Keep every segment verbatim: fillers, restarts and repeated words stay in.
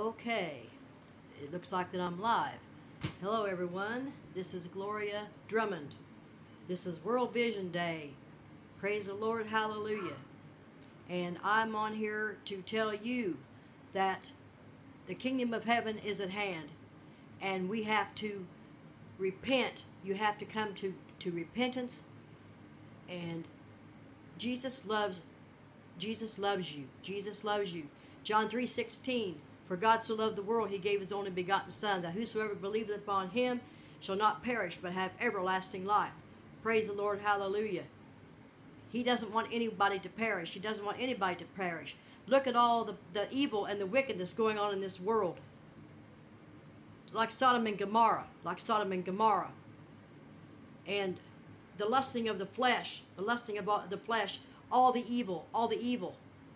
Okay, it looks like that I'm live. Hello everyone, this is Gloria Drummond. This is World Vision Day. Praise the Lord, hallelujah. And I'm on here to tell you that the kingdom of heaven is at hand. And we have to repent. You have to come to, to repentance. And Jesus loves Jesus loves you. Jesus loves you. John three sixteen. For God so loved the world, he gave his only begotten Son, that whosoever believeth upon him shall not perish, but have everlasting life. Praise the Lord, hallelujah. He doesn't want anybody to perish. He doesn't want anybody to perish. Look at all the, the evil and the wickedness going on in this world. Like Sodom and Gomorrah. Like Sodom and Gomorrah. And the lusting of the flesh. The lusting of the flesh. All the evil. All the evil.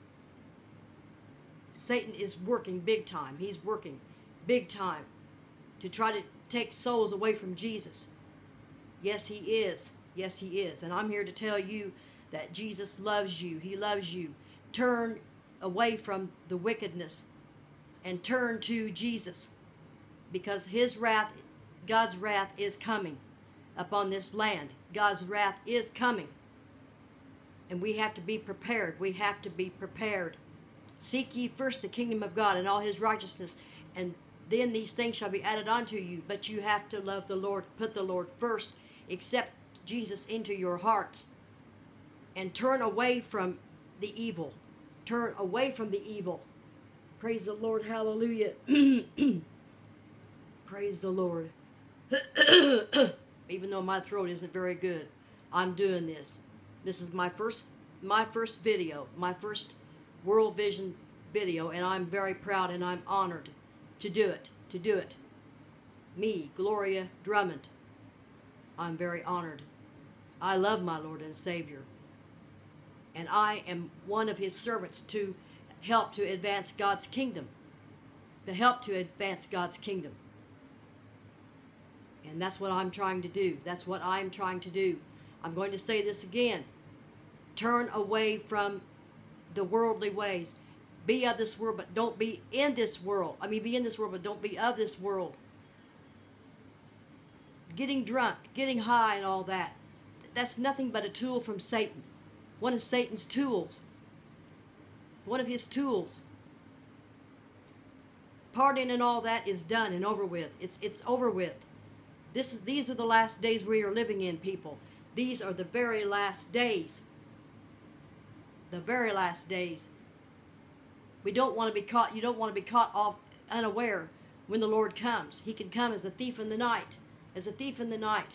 Satan is working big time. He's working big time to try to take souls away from Jesus. Yes, he is. Yes, he is. And I'm here to tell you that Jesus loves you. He loves you. Turn away from the wickedness and turn to Jesus, because his wrath, God's wrath is coming upon this land. God's wrath is coming. And we have to be prepared. We have to be prepared. Seek ye first the kingdom of God and all his righteousness, and then these things shall be added unto you. But you have to love the Lord, put the Lord first, accept Jesus into your hearts, and turn away from the evil. Turn away from the evil. Praise the Lord, hallelujah. Praise the Lord. Even though my throat isn't very good, I'm doing this. This is my first, my first video, my first World Vision video, and I'm very proud and I'm honored to do it, to do it. Me, Gloria Drummond. I'm very honored. I love my Lord and Savior. And I am one of his servants to help to advance God's kingdom. To help to advance God's kingdom. And that's what I'm trying to do. That's what I'm trying to do. I'm going to say this again. Turn away from the worldly ways. Be of this world, but don't be in this world. I mean, be in this world, but don't be of this world. Getting drunk, getting high and all that. That's nothing but a tool from Satan. One of Satan's tools. One of his tools. Partying and all that is done and over with. It's it's over with. This is these are the last days we are living in, people. These are the very last days. The very last days. We don't want to be caught. You don't want to be caught off unaware when the Lord comes. He can come as a thief in the night. As a thief in the night.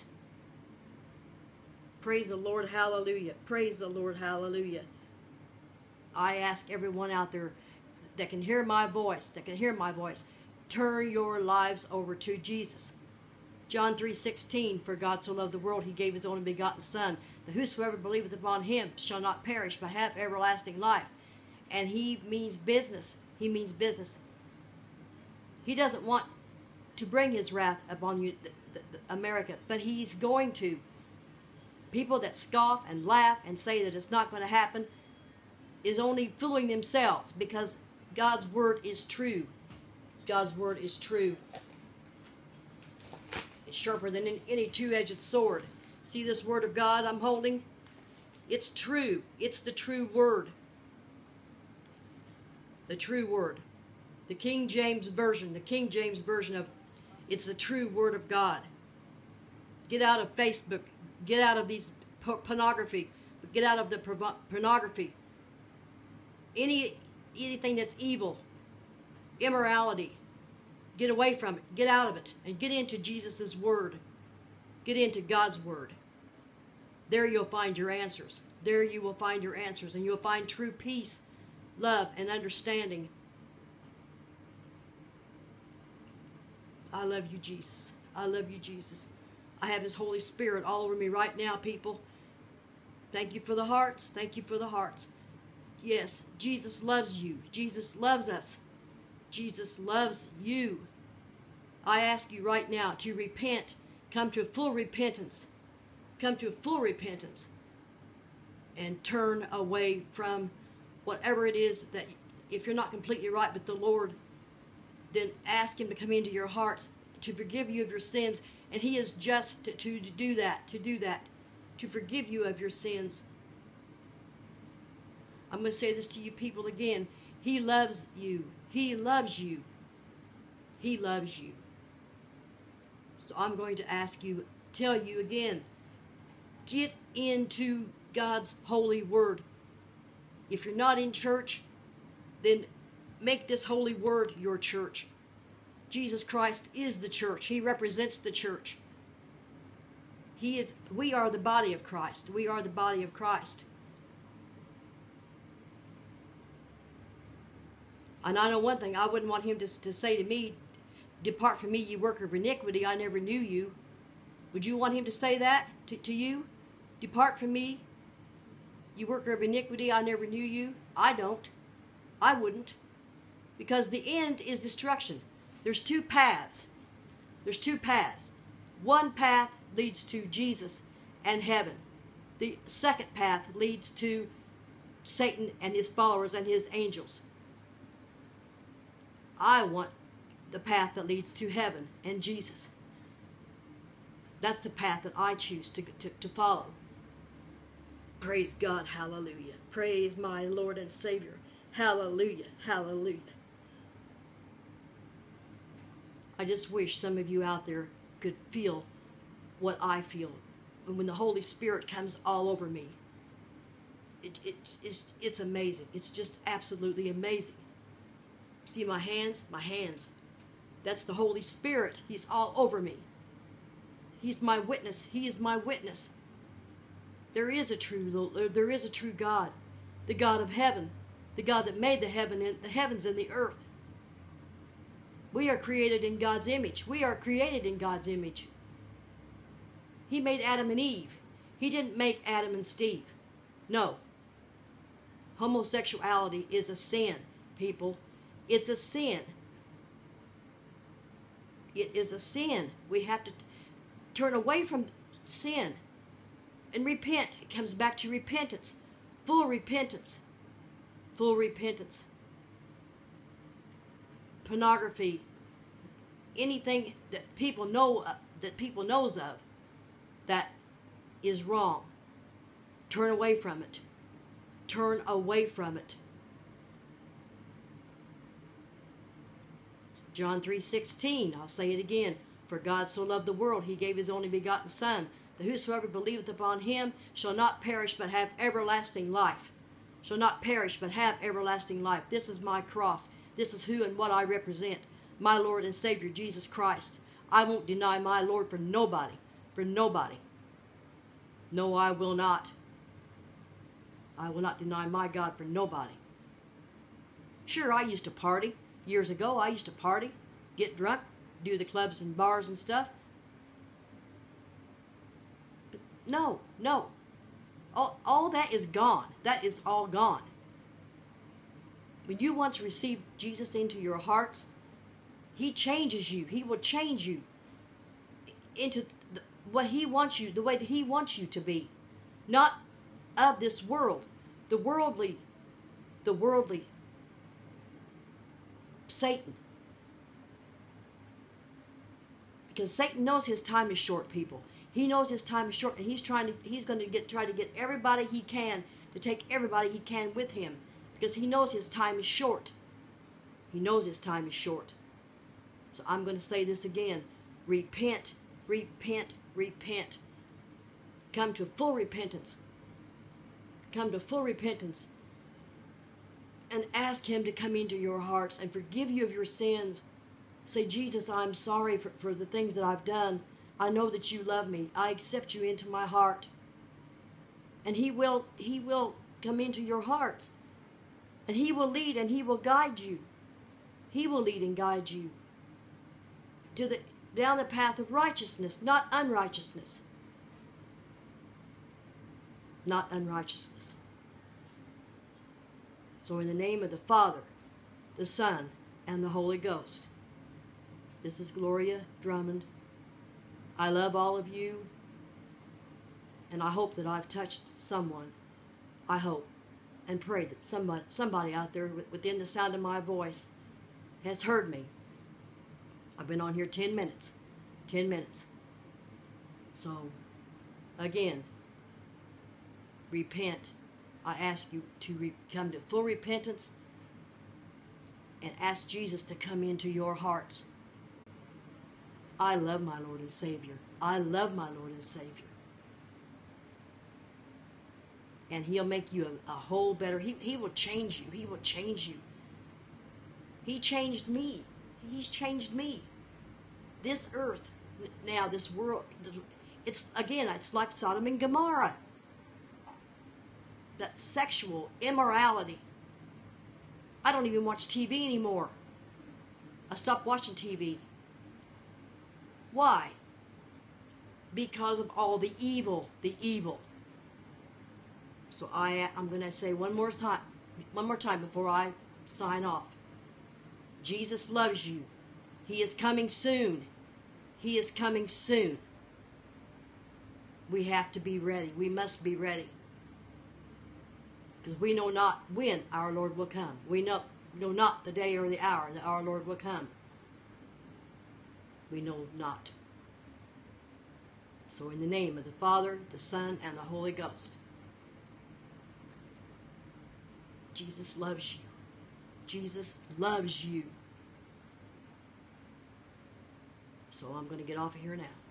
Praise the Lord, hallelujah. Praise the Lord, hallelujah. I ask everyone out there that can hear my voice, that can hear my voice, turn your lives over to Jesus. John three sixteen, for God so loved the world, he gave his only begotten Son, that whosoever believeth upon him shall not perish, but have everlasting life. And he means business. He means business. He doesn't want to bring his wrath upon you, the, the, the America, but he's going to. People that scoff and laugh and say that it's not going to happen is only fooling themselves, because God's word is true. God's word is true. It's sharper than any two-edged sword. See this word of God I'm holding? It's true. It's the true word. The true word. The King James Version. The King James Version of it's the true word of God. Get out of Facebook. Get out of these pornography. Get out of the pornography. Any anything that's evil. Immorality. Get away from it. Get out of it. And get into Jesus' word. Get into God's word. There you'll find your answers. There you will find your answers. And you'll find true peace, love, and understanding. I love you, Jesus. I love you, Jesus. I have his Holy Spirit all over me right now, people. Thank you for the hearts. Thank you for the hearts. Yes, Jesus loves you. Jesus loves us. Jesus loves you. I ask you right now to repent. Come to a full repentance. Come to a full repentance. And turn away from whatever it is that, if you're not completely right with the Lord, then ask him to come into your hearts, to forgive you of your sins. And he is just to, to, to do that, to do that, to forgive you of your sins. I'm going to say this to you people again. He loves you. He loves you. He loves you. So I'm going to ask you, tell you again, get into God's holy word. If you're not in church, then make this holy word your church. Jesus Christ is the church. He represents the church. He is, we are the body of Christ. We are the body of Christ. And I know one thing, I wouldn't want him to, to say to me, depart from me, you worker of iniquity, I never knew you. Would you want him to say that to, to you? Depart from me, you worker of iniquity, I never knew you. I don't. I wouldn't. Because the end is destruction. There's two paths. There's two paths. One path leads to Jesus and heaven. The second path leads to Satan and his followers and his angels. I want the path that leads to heaven and Jesus. That's the path that I choose to, to, to follow. Praise God, hallelujah. Praise my Lord and Savior. Hallelujah, hallelujah. I just wish some of you out there could feel what I feel when the Holy Spirit comes all over me. It, it, it's, it's amazing. It's just absolutely amazing. See my hands? My hands. That's the Holy Spirit. He's all over me. He's my witness. He is my witness. There is a true, there is a true God, the God of heaven, the God that made the heaven and the heavens and the earth. We are created in God's image. We are created in God's image. He made Adam and Eve. He didn't make Adam and Steve. No. Homosexuality is a sin, people. It's a sin. It is a sin. We have to turn away from sin and repent. It comes back to repentance. Full repentance. Full repentance. Pornography. Anything that people know uh, that people knows of that is wrong. Turn away from it. Turn away from it. John three sixteen, I'll say it again. For God so loved the world, he gave his only begotten Son, that whosoever believeth upon him shall not perish but have everlasting life. Shall not perish but have everlasting life. This is my cross. This is who and what I represent. My Lord and Savior, Jesus Christ. I won't deny my Lord for nobody. For nobody. No, I will not. I will not deny my God for nobody. Sure, I used to party. Years ago, I used to party, get drunk, do the clubs and bars and stuff. But no, no. All, all that is gone. That is all gone. When you once receive Jesus into your hearts, he changes you. He will change you into the, what he wants you, the way that he wants you to be. Not of this world. The worldly, the worldly Satan. Because Satan knows his time is short, people. He knows his time is short, and he's trying to he's going to get try to get everybody he can to take everybody he can with him, because he knows his time is short. He knows his time is short. So I'm going to say this again. Repent, repent, repent. Come to full repentance. Come to full repentance. And ask him to come into your hearts and forgive you of your sins. Say, Jesus, I'm sorry for, for the things that I've done. I know that you love me. I accept you into my heart. And he will, he will come into your hearts. And he will lead and he will guide you. He will lead and guide you to the down the path of righteousness, not unrighteousness. Not unrighteousness. So in the name of the Father, the Son, and the Holy Ghost, this is Gloria Drummond. I love all of you, and I hope that I've touched someone. I hope and pray that somebody, somebody out there within the sound of my voice has heard me I've been on here ten minutes. ten minutes. So, again, repent. I ask you to re- come to full repentance and ask Jesus to come into your hearts. I love my Lord and Savior. I love my Lord and Savior. And He'll make you a, a whole better. He, he will change you. He will change you. He changed me. He's changed me. This earth, now this world, it's, again, it's like Sodom and Gomorrah. That sexual immorality. I don't even watch T V anymore. I stopped watching T V. Why? Because of all the evil, the evil. So I, I'm going to say one more time, one more time before I sign off. Jesus loves you. He is coming soon. He is coming soon. We have to be ready. We must be ready. Because we know not when our Lord will come. We know, know not the day or the hour that our Lord will come. We know not. So in the name of the Father, the Son, and the Holy Ghost, Jesus loves you. Jesus loves you. So I'm going to get off of here now.